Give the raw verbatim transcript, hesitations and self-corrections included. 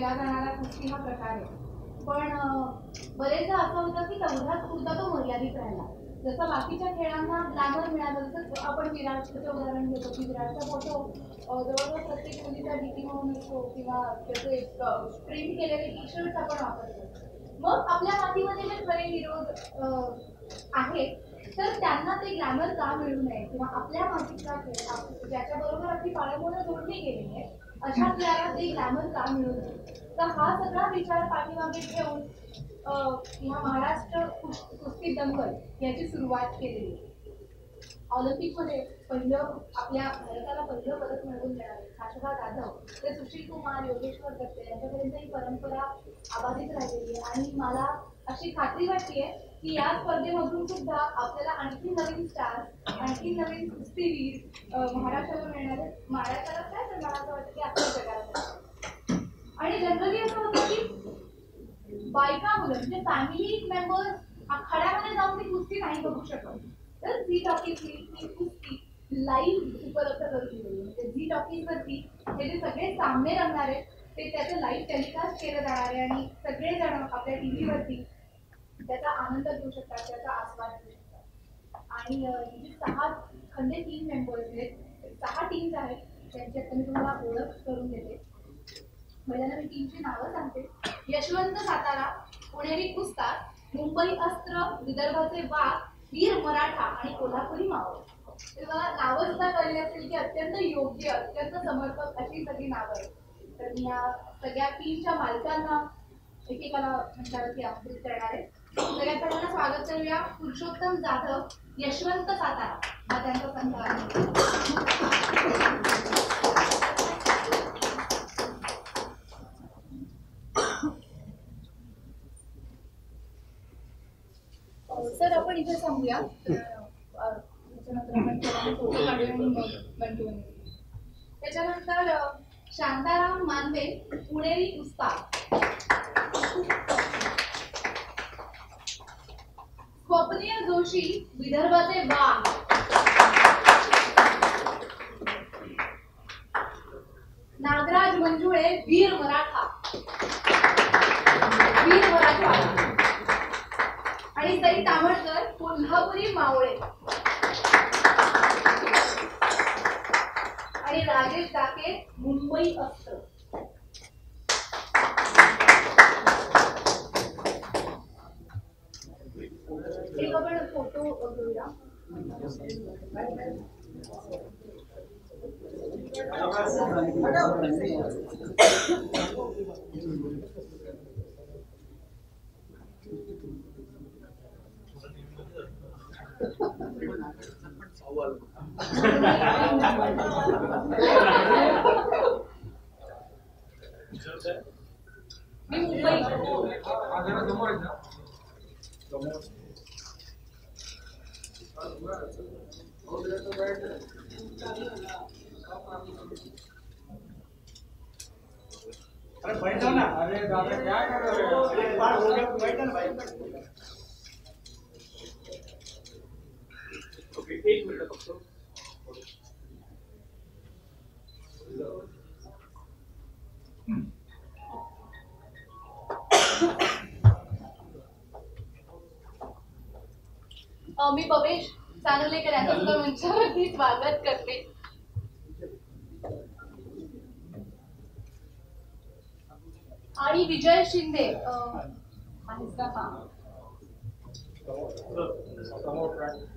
केला जाणारा कुस्ती हा प्रकार आहे. पण बरेचदा असं होतं की तेवढाच पुरता तो मर्यादित राहिला. जसं बाकीच्या खेळांना ग्लॅमर मिळालं, जसं आपण विराटचं उदाहरण घेतो की विराटचा फोटो जवळजवळ प्रत्येक मुलीचा डीपी म्हणून असतो किंवा त्याचे प्रिंट केलेले टी शर्ट्स आपण वापरतो. मग आपल्या मातीमध्ये जे खरे विरोध आहेत तर त्यांना ते ग्लॅमर का मिळू नये किंवा आपल्या मातीचा खेळ ज्याच्याबरोबर आपली पाळंमुळं जोडली गेलेली आहे अशा खेळाला ते ग्लॅमर का मिळू नये. तर हा सगळा विचार पाठीमागे ठेवून किंवा महाराष्ट्र कुस्ती दंगल याची सुरुवात केलेली. ऑलिम्पिकमध्ये पहिलं आपल्या भारताला पहिलं पदक मिळवून देणारे शाश्वत जाधव ते सुशील कुमार, योगेश्वर दत्ते यांच्यापर्यंत ही परंपरा अबाधित राहिलेली आहे. आणि मला अशी खात्री वाटते की या स्पर्धेमधून सुद्धा आपल्याला आणखी नवीन स्टार्स, आणखी नवीन कुस्तीवीर महाराष्ट्राला मिळणारे. महाराष्ट्राला काय तर मला असं वाटतं की आपल्या जगाला. आणि जनरली असं होतं की बायका मुलं म्हणजे फॅमिली मेंबर्स आखाड्यामध्ये जाऊन ती कुस्ती नाही बघू शकत. तर झी टॉकीजनी ती कुस्ती लाईव्ह उपलब्ध करून दिली. म्हणजे झी टॉकीजवरती हे जे सगळे सामने रंगणार आहेत ते त्याचं लाईव्ह टेलिकास्ट केलं जाणार आहे आणि सगळेजण आपल्या टी व्हीवरती त्याचा आनंद घेऊ शकतात, त्याचा आस्वाद घेऊ शकतात. आणि जी सहा खंडे टीम मेंबर्स आहेत, सहा टीम्स आहेत, त्यांची आता मी तुम्हाला ओळख करून देते. पहिल्यांदा मी टीमची नावं सांगते. यशवंत सातारा, पुणेरी कुस्तार, मुंबई अस्त्र, विदर्भाचे वाघ, वीर मराठा आणि कोल्हापुरी मावळ. तुम्हाला नावं सुद्धा कळली असेल की अत्यंत योग्य, अत्यंत समर्पक अशी सगळी नावं आहेत. तर मी या सगळ्या टीमच्या मालकांना एकेकाला मंचावरती आमंत्रित करणार आहे. सगळ्यात पहिल्यांदा स्वागत करूया पुरुषोत्तम जाधव, यशवंत सातारा हा त्यांचा संघ आहे. सर आपण इथे थांबूया, त्याच्यानंतर आपण फोटो काढूया आणि मग कंटिन्यू. त्याच्यानंतर शांताराम मानवे, पुणेरी कुस्तार. स्वप्नील जोशी, विदर्भाचे वाघ. नागराज मंजुळे, वीर मराठा, वीर मराठा. आणि सई तामळकर, कोल्हापुरी मावळे. आणि राजेश डाके, मुंबई अस्त्र. एक आपण फोटो घेऊया. मी मुंबई अरे बैठो ना. अरे दादा क्या कर रहे हो? एक बार हो गया, बैठो ना भाई. ओके, एक मिनट फक्त. मी पवेश चांगलेकर यांचं सुद्धा मंचावरती स्वागत करते. आणि विजय शिंदे आहेस का? हा